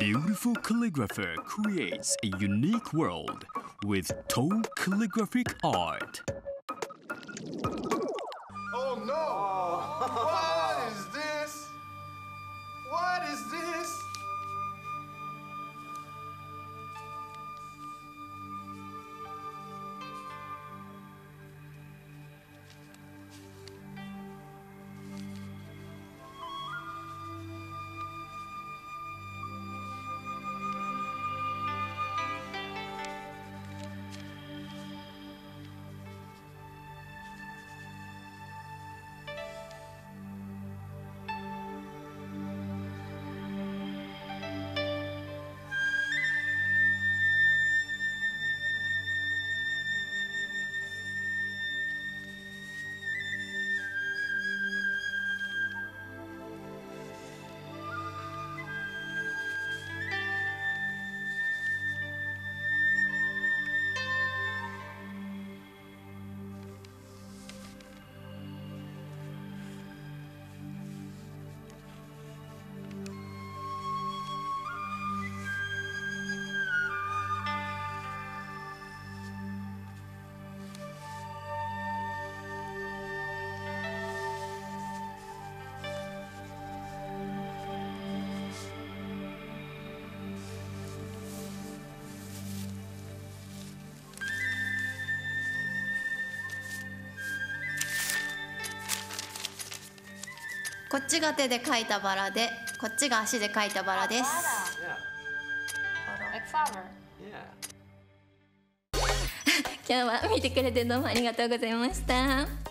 beautiful calligrapher creates a unique world with tall calligraphic art. Oh no! What is this? What is this? こっちが手で描いたバラで、こっちが足で描いたバラです。今日は見てくれてどうもありがとうございました。